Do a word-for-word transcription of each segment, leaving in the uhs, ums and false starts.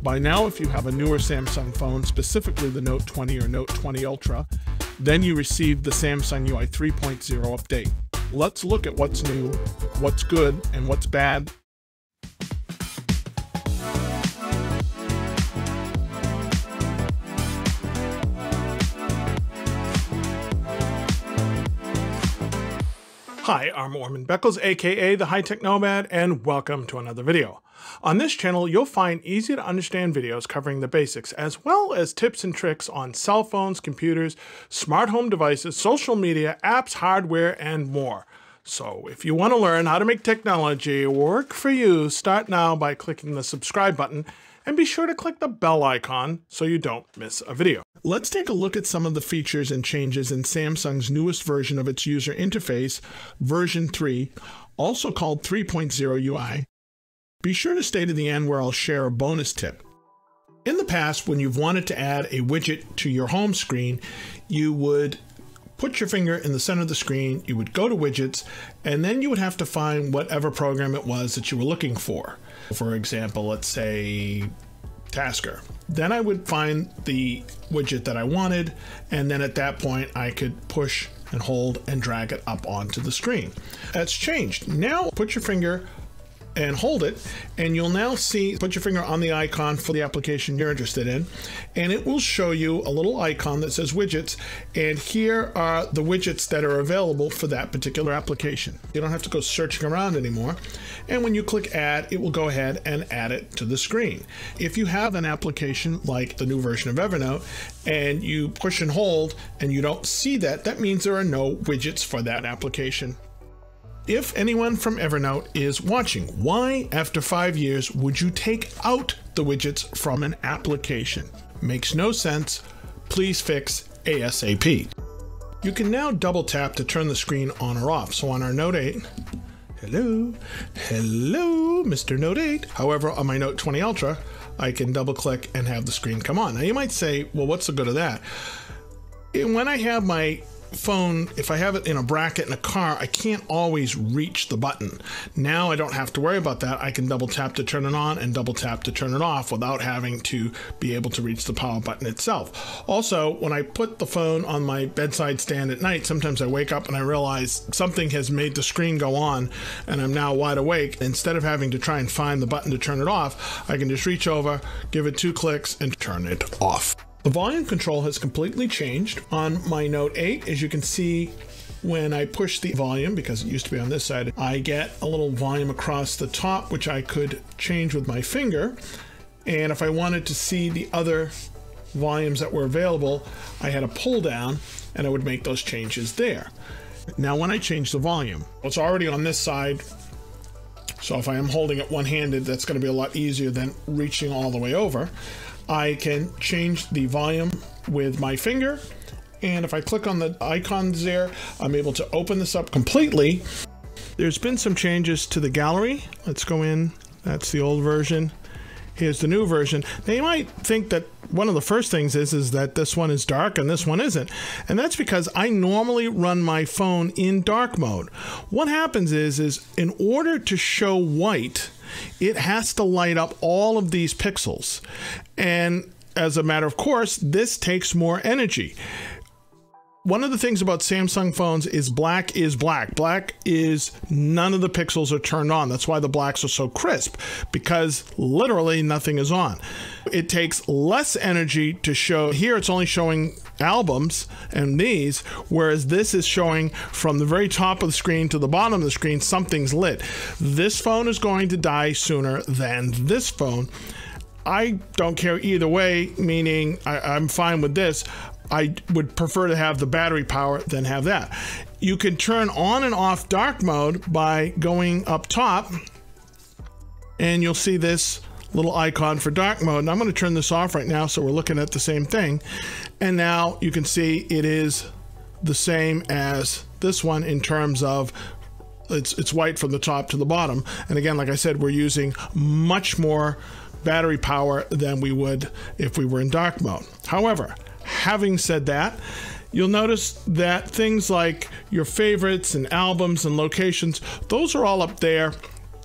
By now, if you have a newer Samsung phone, specifically the Note twenty or Note twenty Ultra, then you received the Samsung U I three point oh update. Let's look at what's new, what's good, and what's bad. Hi, I'm Orman Beckles, aka TheHiTechNomad, and welcome to another video. On this channel, you'll find easy to understand videos covering the basics, as well as tips and tricks on cell phones, computers, smart home devices, social media, apps, hardware, and more. So if you want to learn how to make technology work for you, start now by clicking the subscribe button, and be sure to click the bell icon so you don't miss a video. Let's take a look at some of the features and changes in Samsung's newest version of its user interface, version three, also called three point oh U I. Be sure to stay to the end where I'll share a bonus tip. In the past, when you've wanted to add a widget to your home screen, you would put your finger in the center of the screen, you would go to widgets, and then you would have to find whatever program it was that you were looking for. For example, let's say Tasker. Then I would find the widget that I wanted, and then at that point I could push and hold and drag it up onto the screen. That's changed. Now put your finger and hold it, and you'll now see, put your finger on the icon for the application you're interested in, and it will show you a little icon that says widgets, and here are the widgets that are available for that particular application. You don't have to go searching around anymore, and when you click add, it will go ahead and add it to the screen. If you have an application like the new version of Evernote, and you push and hold, and you don't see that, that means there are no widgets for that application. If anyone from Evernote is watching, why, after five years, would you take out the widgets from an application? Makes no sense. Please fix ASAP. You can now double tap to turn the screen on or off. So on our Note eight, hello, hello, Mister Note eight. However, on my Note twenty Ultra, I can double click and have the screen come on. Now you might say, well, what's the good of that? When I have my phone, if I have it in a bracket in a car, I can't always reach the button. Now I don't have to worry about that. I can double tap to turn it on and double tap to turn it off without having to be able to reach the power button itself. Also, when I put the phone on my bedside stand at night, sometimes I wake up and I realize something has made the screen go on and I'm now wide awake. Instead of having to try and find the button to turn it off, I can just reach over, give it two clicks, and turn it off. The volume control has completely changed. On my Note eight, as you can see, when I push the volume, because it used to be on this side, I get a little volume across the top, which I could change with my finger. And if I wanted to see the other volumes that were available, I had a pull down and I would make those changes there. Now when I change the volume, it's already on this side. So if I am holding it one-handed, that's going to be a lot easier than reaching all the way over. I can change the volume with my finger, and if I click on the icons there, I'm able to open this up completely. There's been some changes to the gallery. Let's go in. That's the old version. Here's the new version. Now you might think that one of the first things is, is that this one is dark and this one isn't. And that's because I normally run my phone in dark mode. What happens is, is in order to show white, it has to light up all of these pixels. And as a matter of course, this takes more energy. One of the things about Samsung phones is black is black. Black is none of the pixels are turned on. That's why the blacks are so crisp, because literally nothing is on. It takes less energy to show. Here it's only showing albums and these, whereas this is showing from the very top of the screen to the bottom of the screen, something's lit. This phone is going to die sooner than this phone. I don't care either way, meaning I, I'm fine with this. I would prefer to have the battery power than have that. You can turn on and off dark mode by going up top, and you'll see this little icon for dark mode. And I'm going to turn this off right now so we're looking at the same thing. And now you can see it is the same as this one in terms of it's, it's white from the top to the bottom. And again, like I said, we're using much more battery power than we would if we were in dark mode. However, having said that, you'll notice that things like your favorites and albums and locations, those are all up there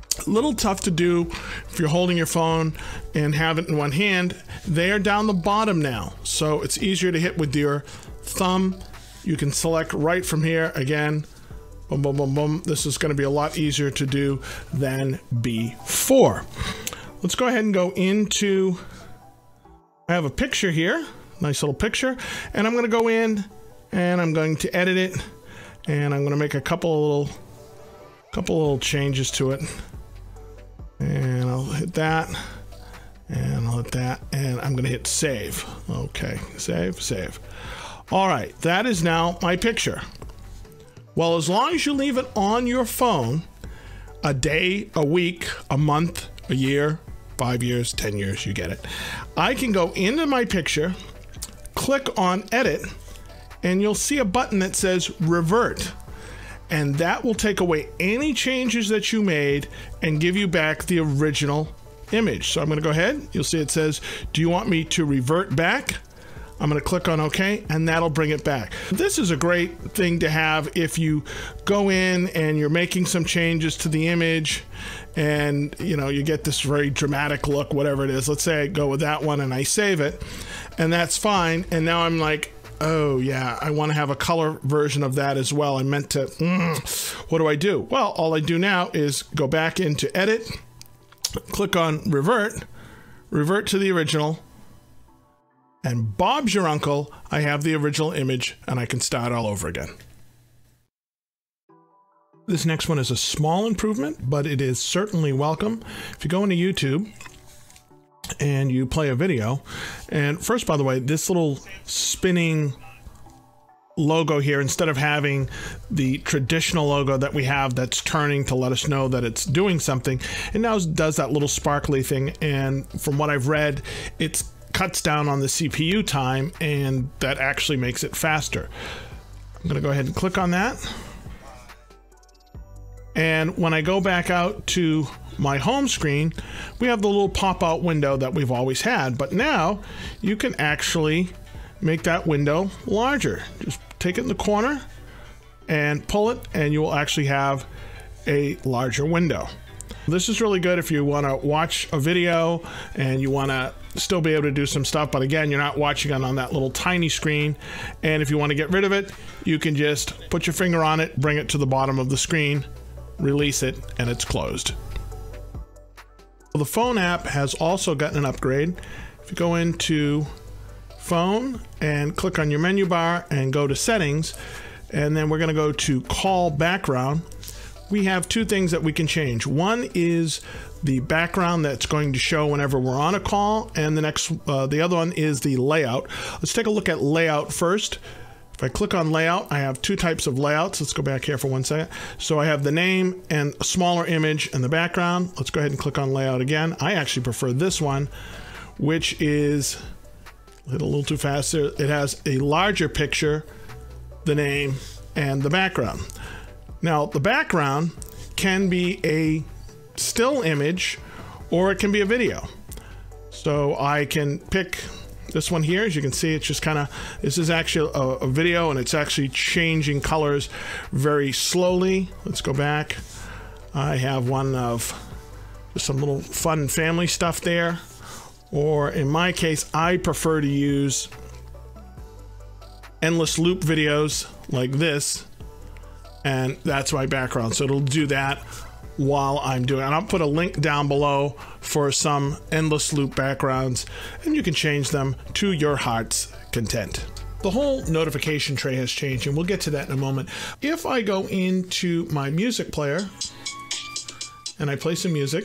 A little tough to do if you're holding your phone and have it in one hand. They are down the bottom now, so it's easier to hit with your thumb. You can select right from here again. Boom, boom, boom, boom. This is going to be a lot easier to do than before. Let's go ahead and go into, I have a picture here, nice little picture, and I'm going to go in and I'm going to edit it, and I'm going to make a couple of little, couple of little changes to it. And I'll hit that, and I'll hit that, and I'm going to hit save. Okay, save, save. All right, that is now my picture. Well, as long as you leave it on your phone a day, a week, a month, a year, five years, ten years, you get it. I can go into my picture, click on edit, and you'll see a button that says revert. And that will take away any changes that you made and give you back the original image. So I'm going to go ahead. You'll see it says, do you want me to revert back? I'm going to click on OK, and that'll bring it back. This is a great thing to have if you go in and you're making some changes to the image, and you know, you get this very dramatic look, whatever it is. Let's say I go with that one and I save it, and that's fine. And now I'm like, oh yeah, I want to have a color version of that as well. I meant to, mm, what do I do? Well, all I do now is go back into edit, click on revert, revert to the original, and Bob's your uncle, I have the original image and I can start all over again. This next one is a small improvement, but it is certainly welcome. If you go into YouTube and you play a video, and first, by the way, this little spinning logo here, instead of having the traditional logo that we have that's turning to let us know that it's doing something, it now does that little sparkly thing, and from what I've read, it cuts down on the C P U time, and that actually makes it faster. I'm gonna go ahead and click on that, and when I go back out to my home screen, we have the little pop-out window that we've always had, but now you can actually make that window larger. Just take it in the corner and pull it, and you will actually have a larger window. This is really good if you want to watch a video and you want to still be able to do some stuff, but again, you're not watching it on that little tiny screen. And if you want to get rid of it, you can just put your finger on it, bring it to the bottom of the screen, release it, and it's closed. The phone app has also gotten an upgrade. If you go into phone and click on your menu bar and go to settings, and then we're going to go to call background, we have two things that we can change. One is the background that's going to show whenever we're on a call, and the next, uh, the other one is the layout. Let's take a look at layout first. If I click on layout, I have two types of layouts. Let's go back here for one second. So I have the name and a smaller image in the background. Let's go ahead and click on layout again. I actually prefer this one, which is a little too fast there. It has a larger picture, the name, and the background. Now, the background can be a still image or it can be a video. So I can pick this one here. As you can see, it's just kind of, this is actually a, a video, and it's actually changing colors very slowly. Let's go back. I have one of some little fun family stuff there. Or in my case, I prefer to use endless loop videos like this, and that's my background. So it'll do that while I'm doing it. And I'll put a link down below for some endless loop backgrounds, and you can change them to your heart's content. The whole notification tray has changed, and we'll get to that in a moment. If I go into my music player and I play some music,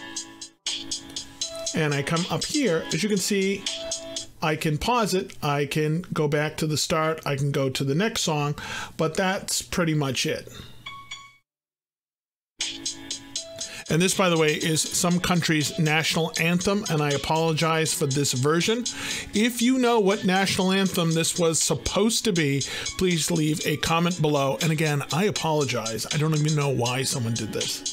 and I come up here, as you can see, I can pause it, I can go back to the start, I can go to the next song, but that's pretty much it. And this, by the way, is some country's national anthem, and I apologize for this version. If you know what national anthem this was supposed to be, please leave a comment below. And again, I apologize. I don't even know why someone did this.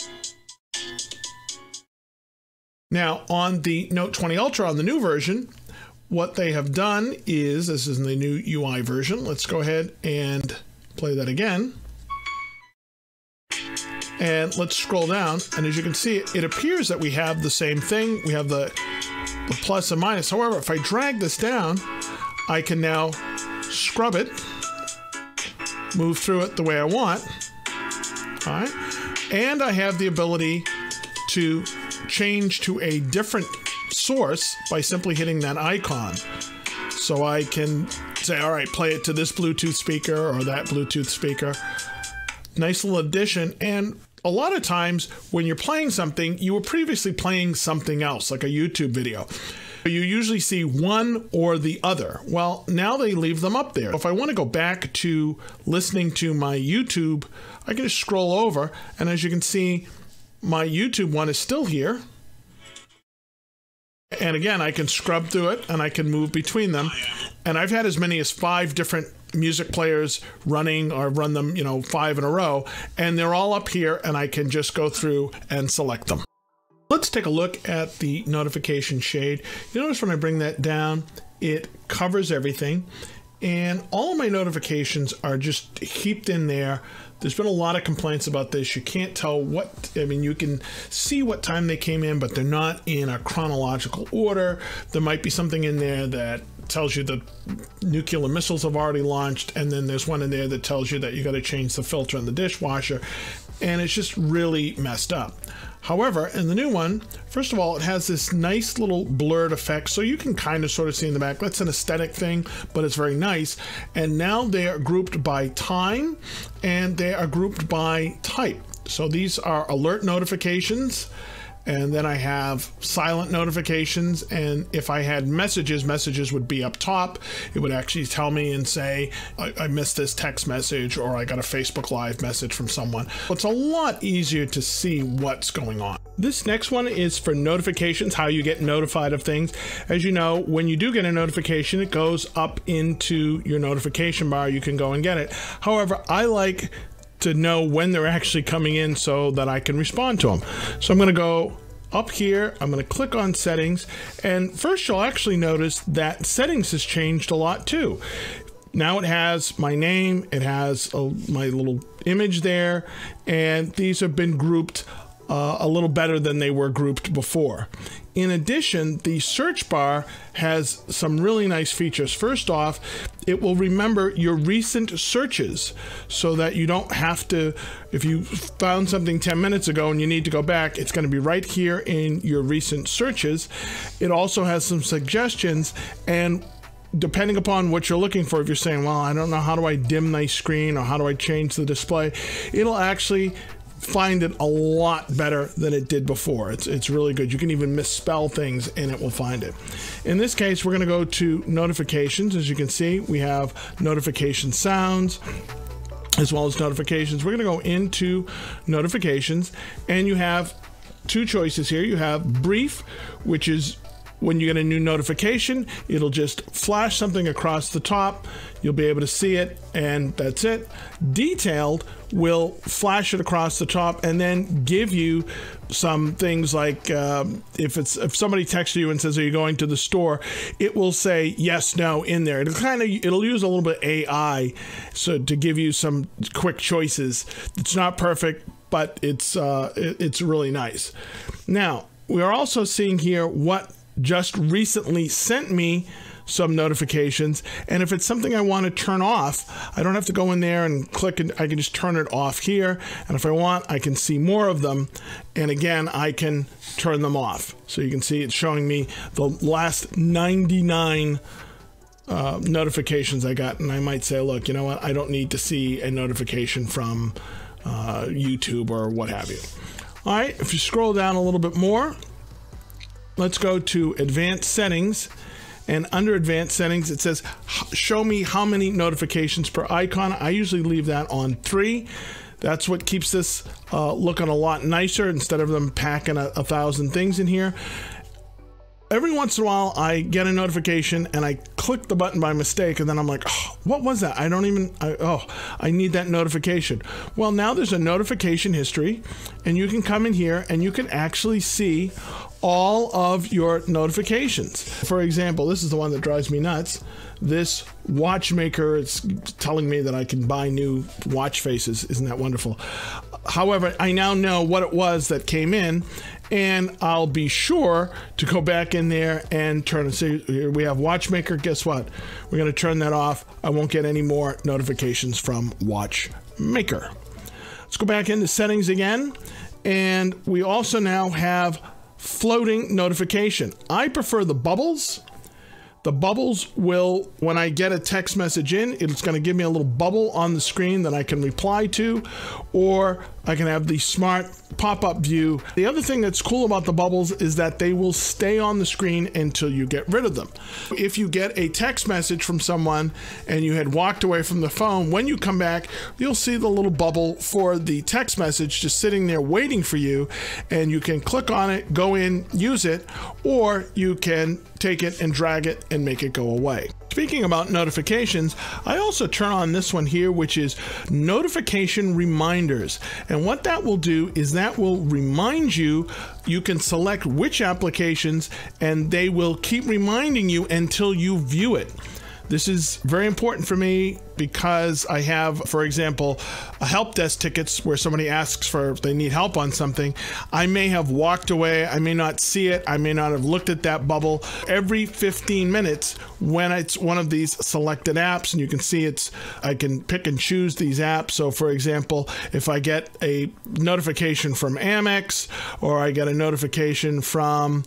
Now, on the Note twenty Ultra, on the new version, what they have done is, this is in the new U I version. Let's go ahead and play that again. And let's scroll down, and as you can see, it appears that we have the same thing. We have the, the plus and minus. However, if I drag this down, I can now scrub it, move through it the way I want. All right. And I have the ability to change to a different source by simply hitting that icon. So I can say, all right, play it to this Bluetooth speaker or that Bluetooth speaker. Nice little addition. And a lot of times when you're playing something, you were previously playing something else, like a YouTube video. You usually see one or the other. Well, now they leave them up there. If I want to go back to listening to my YouTube, I can just scroll over, and as you can see, my YouTube one is still here. And again, I can scrub through it, and I can move between them. And I've had as many as five different music players running, or run them, you know, five in a row, and they're all up here, and I can just go through and select them. Let's take a look at the notification shade. You notice when I bring that down, it covers everything, and all of my notifications are just heaped in there. There's been a lot of complaints about this. You can't tell what, I mean, you can see what time they came in, but they're not in a chronological order. There might be something in there that tells you that nuclear missiles have already launched, and then there's one in there that tells you that you got to change the filter in the dishwasher, and it's just really messed up. However, in the new one, first of all, it has this nice little blurred effect, so you can kind of sort of see in the back. That's an aesthetic thing, but it's very nice. And now they are grouped by time, and they are grouped by type. So these are alert notifications, and then I have silent notifications, and if I had messages, messages would be up top. It would actually tell me and say, I, I missed this text message, or I got a Facebook Live message from someone. It's a lot easier to see what's going on. This next one is for notifications, how you get notified of things. As you know, when you do get a notification, it goes up into your notification bar. You can go and get it. However, I like to know when they're actually coming in so that I can respond to them. So I'm going to go up here, I'm going to click on settings, and first you'll actually notice that settings has changed a lot too. Now it has my name, it has a, my little image there, and these have been grouped uh, a little better than they were grouped before. In addition, the search bar has some really nice features. First off, it will remember your recent searches so that you don't have to, if you found something ten minutes ago and you need to go back, it's going to be right here in your recent searches. It also has some suggestions, and depending upon what you're looking for, if you're saying, well, I don't know, how do I dim my screen, or how do I change the display, it'll actually find it a lot better than it did before. It's, it's really good. You can even misspell things and it will find it. In this case, we're going to go to notifications. As you can see, we have notification sounds as well as notifications. We're going to go into notifications, and you have two choices here. You have brief, which is when you get a new notification, it'll just flash something across the top. You'll be able to see it, and that's it. Detailed will flash it across the top and then give you some things like um, if it's if somebody texts you and says, "Are you going to the store?" It will say yes, no in there. It'll kind of it'll use a little bit of A I so to give you some quick choices. It's not perfect, but it's uh, it, it's really nice. Now we are also seeing here what just recently sent me some notifications, and if it's something I want to turn off, I don't have to go in there and click, and I can just turn it off here, and if I want, I can see more of them, and again, I can turn them off. So you can see it's showing me the last ninety-nine uh, notifications I got, and I might say, look, you know what, I don't need to see a notification from uh, YouTube or what have you. All right, if you scroll down a little bit more, let's go to advanced settings, and under advanced settings it says show me how many notifications per icon. I usually leave that on three. That's what keeps this uh, looking a lot nicer instead of them packing a, a thousand things in here. Every once in a while I get a notification and I click the button by mistake, and then I'm like, oh, what was that? I don't even, I, oh, I need that notification. Well, now there's a notification history, and you can come in here and you can actually see all of your notifications. For example, this is the one that drives me nuts. This watchmaker, it's telling me that I can buy new watch faces. Isn't that wonderful? However, I now know what it was that came in, and I'll be sure to go back in there and turn and see, here we have Watchmaker. Guess what? We're going to turn that off. I won't get any more notifications from Watchmaker. Let's go back into settings again. And we also now have floating notification. I prefer the bubbles. The bubbles will, when I get a text message in, it's going to give me a little bubble on the screen that I can reply to, or I can have the smart pop-up view. The other thing that's cool about the bubbles is that they will stay on the screen until you get rid of them. If you get a text message from someone and you had walked away from the phone, when you come back, you'll see the little bubble for the text message just sitting there waiting for you, and you can click on it, go in, use it, or you can take it and drag it and make it go away. Speaking about notifications, I also turn on this one here, which is notification reminders. And what that will do is that will remind you, you can select which applications, and they will keep reminding you until you view it. This is very important for me because I have, for example, a help desk tickets where somebody asks for if they need help on something. I may have walked away, I may not see it, I may not have looked at that bubble. Every fifteen minutes, when it's one of these selected apps, and you can see it's, I can pick and choose these apps. So for example, if I get a notification from Amex, or I get a notification from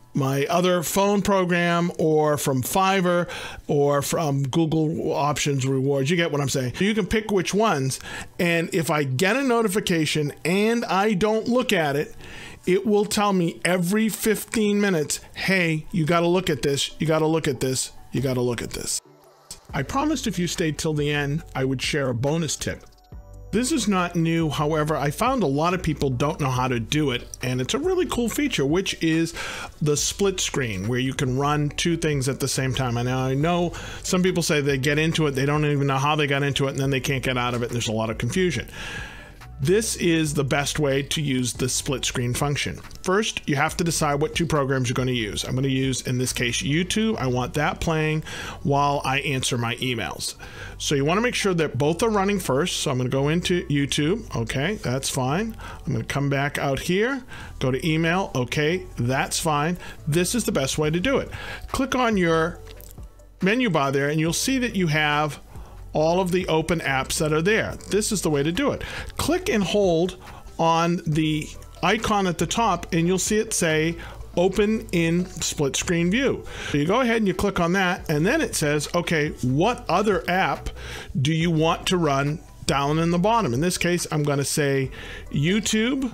my other phone program, or from Fiverr, or from Google Options Rewards. You get what I'm saying. You can pick which ones, and if I get a notification and I don't look at it, it will tell me every fifteen minutes, hey, you got to look at this, you got to look at this, you got to look at this. I promised if you stayed till the end, I would share a bonus tip. This is not new, however, I found a lot of people don't know how to do it, and it's a really cool feature, which is the split screen, where you can run two things at the same time. And I know some people say they get into it, they don't even know how they got into it, and then they can't get out of it, and there's a lot of confusion. This is the best way to use the split screen function. First, you have to decide what two programs you're going to use. I'm going to use, in this case, YouTube. I want that playing while I answer my emails. So you want to make sure that both are running first. So I'm going to go into YouTube. Okay, that's fine. I'm going to come back out here, go to email. Okay, that's fine. This is the best way to do it. Click on your menu bar there, and you'll see that you have all of the open apps that are there. This is the way to do it. Click and hold on the icon at the top, and you'll see it say open in split screen view. So you go ahead and you click on that, and then it says, okay, what other app do you want to run down in the bottom? In this case, I'm going to say YouTube,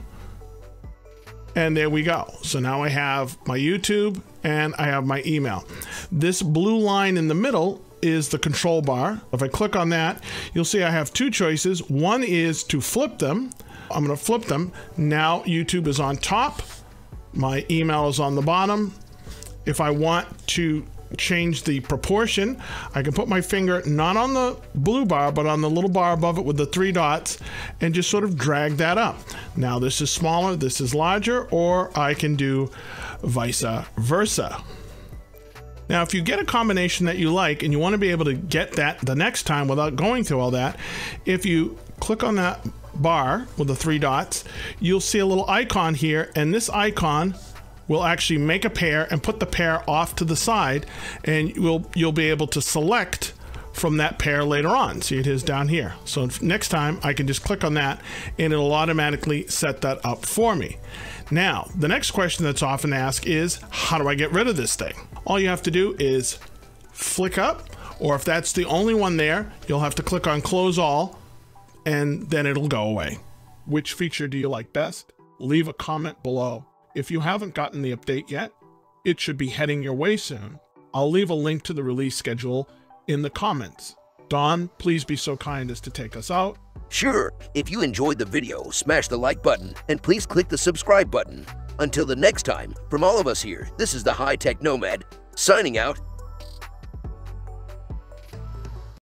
and there we go. So now I have my YouTube and I have my email. This blue line in the middle is the control bar. If I click on that, you'll see I have two choices. One is to flip them. I'm going to flip them. Now YouTube is on top. My email is on the bottom. If I want to change the proportion, I can put my finger not on the blue bar, but on the little bar above it with the three dots, and just sort of drag that up. Now this is smaller, this is larger, or I can do vice versa. Now, if you get a combination that you like and you want to be able to get that the next time without going through all that, if you click on that bar with the three dots, you'll see a little icon here, and this icon will actually make a pair and put the pair off to the side, and you'll, you'll be able to select from that pair later on. See, it is down here. So next time I can just click on that and it'll automatically set that up for me. Now, the next question that's often asked is, how do I get rid of this thing? All you have to do is flick up, or if that's the only one there, you'll have to click on close all, and then it'll go away. Which feature do you like best? Leave a comment below. If you haven't gotten the update yet, it should be heading your way soon. I'll leave a link to the release schedule in the comments. Don, please be so kind as to take us out. Sure. If you enjoyed the video, smash the like button and please click the subscribe button. Until the next time, from all of us here, this is the High Tech Nomad, signing out.